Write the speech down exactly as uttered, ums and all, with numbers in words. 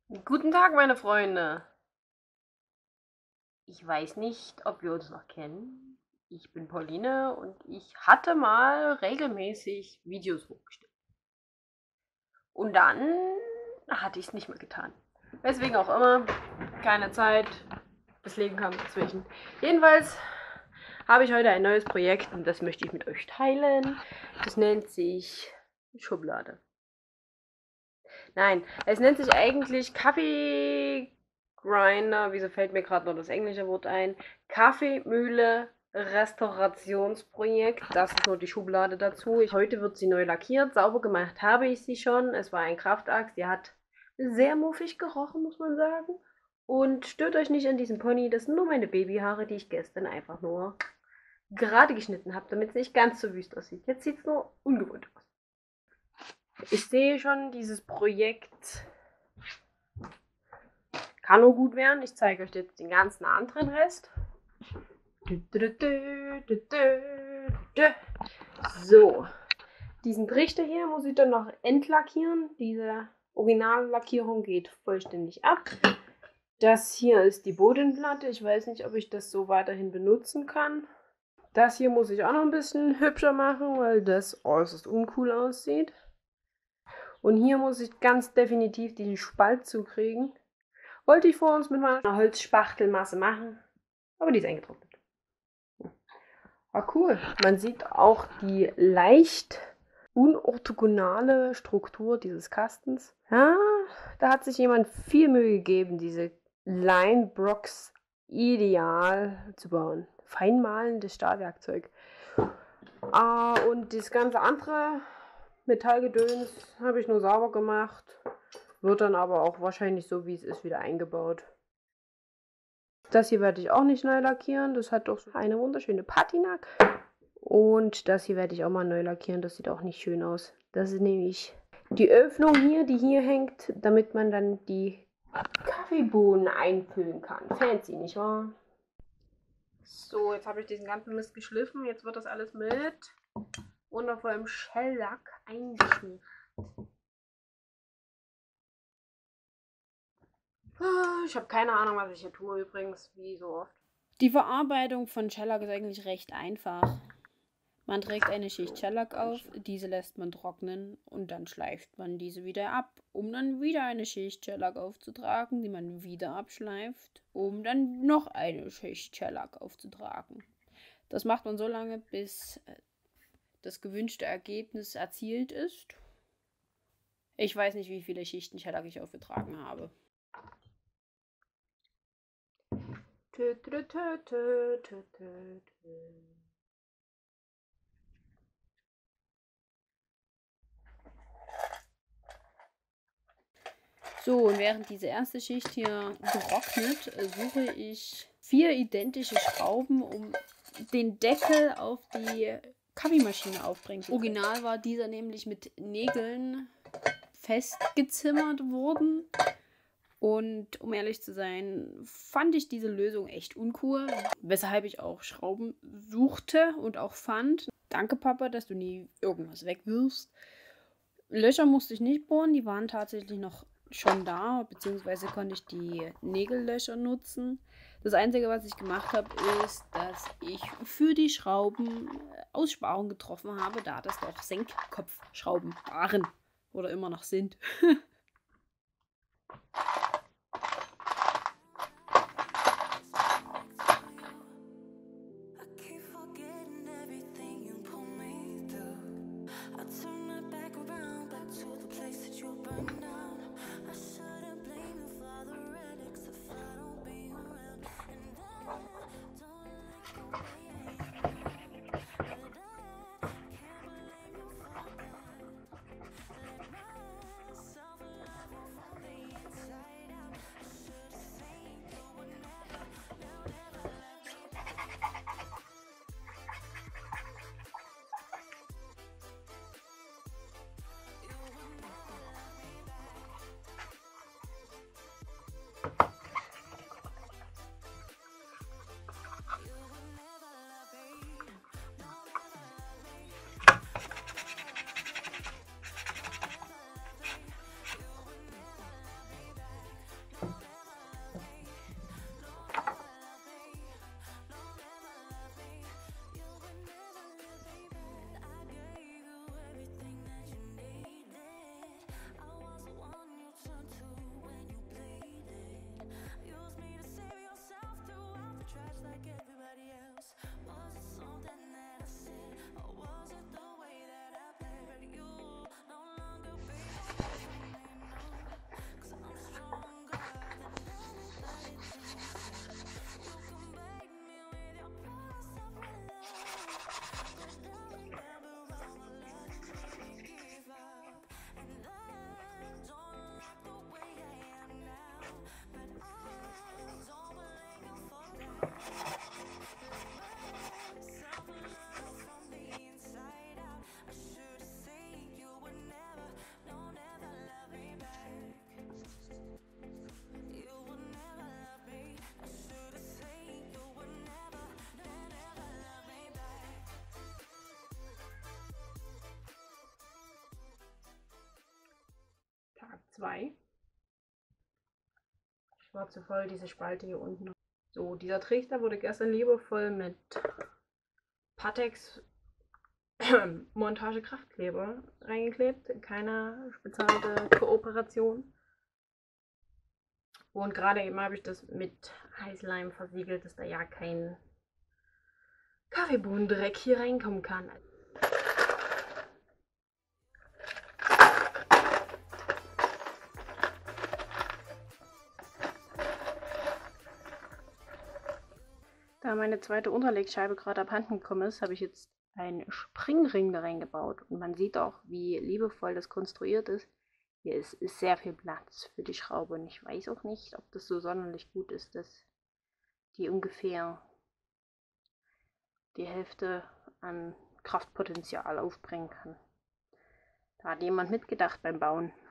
Guten Tag, meine Freunde. Ich weiß nicht, ob wir uns noch kennen. Ich bin Pauline und ich hatte mal regelmäßig Videos hochgestellt. Und dann hatte ich es nicht mehr getan. Weswegen auch immer. Keine Zeit. Das Leben kam dazwischen. Jedenfalls habe ich heute ein neues Projekt und das möchte ich mit euch teilen. Das nennt sich Schublade. Nein, es nennt sich eigentlich Kaffee Grinder. Wieso fällt mir gerade noch das englische Wort ein? Kaffeemühle Restaurationsprojekt. Das ist nur die Schublade dazu. Ich, heute wird sie neu lackiert. Sauber gemacht habe ich sie schon. Es war ein Kraftakt. Sie hat sehr muffig gerochen, muss man sagen. Und stört euch nicht an diesem Pony. Das sind nur meine Babyhaare, die ich gestern einfach nur gerade geschnitten habe, damit es nicht ganz so wüst aussieht. Jetzt sieht es nur ungewohnt aus. Ich sehe schon, dieses Projekt kann nur gut werden. Ich zeige euch jetzt den ganzen anderen Rest. So, diesen Trichter hier muss ich dann noch entlackieren. Diese Originallackierung geht vollständig ab. Das hier ist die Bodenplatte. Ich weiß nicht, ob ich das so weiterhin benutzen kann. Das hier muss ich auch noch ein bisschen hübscher machen, weil das äußerst uncool aussieht. Und hier muss ich ganz definitiv diesen Spalt zukriegen. Wollte ich vor uns mit meiner Holzspachtelmasse machen, aber die ist eingetrocknet. Ah, cool. Man sieht auch die leicht unorthogonale Struktur dieses Kastens. Ja, da hat sich jemand viel Mühe gegeben, diese Line Blocks ideal zu bauen. Feinmalendes Stahlwerkzeug. Ah, und das ganze andere Metallgedöns habe ich nur sauber gemacht. Wird dann aber auch wahrscheinlich so, wie es ist, wieder eingebaut. Das hier werde ich auch nicht neu lackieren. Das hat doch so eine wunderschöne Patina. Und das hier werde ich auch mal neu lackieren. Das sieht auch nicht schön aus. Das ist nämlich die Öffnung hier, die hier hängt, damit man dann die Kaffeebohnen einfüllen kann. Fancy, nicht wahr? So, jetzt habe ich diesen ganzen Mist geschliffen. Jetzt wird das alles mit wundervollem Shellack eingeschmiert. Ich habe keine Ahnung, was ich hier tue übrigens, wie so oft. Die Verarbeitung von Shellac ist eigentlich recht einfach. Man trägt eine Schicht Shellac auf, diese lässt man trocknen und dann schleift man diese wieder ab, um dann wieder eine Schicht Shellac aufzutragen, die man wieder abschleift, um dann noch eine Schicht Shellac aufzutragen. Das macht man so lange, bis das gewünschte Ergebnis erzielt ist. Ich weiß nicht, wie viele Schichten Shellac ich aufgetragen habe. Tö, tö, tö, tö, tö, tö, tö. So, und während diese erste Schicht hier trocknet, suche ich vier identische Schrauben, um den Deckel auf die Kaffeemaschine aufbringen zu können. Original war dieser nämlich mit Nägeln festgezimmert worden. Und um ehrlich zu sein, fand ich diese Lösung echt uncool, weshalb ich auch Schrauben suchte und auch fand. Danke, Papa, dass du nie irgendwas wegwirfst. Löcher musste ich nicht bohren, die waren tatsächlich noch schon da, beziehungsweise konnte ich die Nägellöcher nutzen. Das Einzige, was ich gemacht habe, ist, dass ich für die Schrauben Aussparungen getroffen habe, da das doch Senkkopfschrauben waren oder immer noch sind. zwei. Ich war zu voll, diese Spalte hier unten. So, dieser Trichter wurde gestern liebevoll mit Pateks Montagekraftkleber reingeklebt. Keine bezahlte Kooperation. Und gerade eben habe ich das mit Heißleim versiegelt, dass da ja kein Kaffeebohnendreck hier reinkommen kann. Da meine zweite Unterlegscheibe gerade abhanden gekommen ist, habe ich jetzt einen Springring da reingebaut. Und man sieht auch, wie liebevoll das konstruiert ist. Hier ist, ist sehr viel Platz für die Schraube. Und ich weiß auch nicht, ob das so sonderlich gut ist, dass die ungefähr die Hälfte an Kraftpotenzial aufbringen kann. Da hat jemand mitgedacht beim Bauen.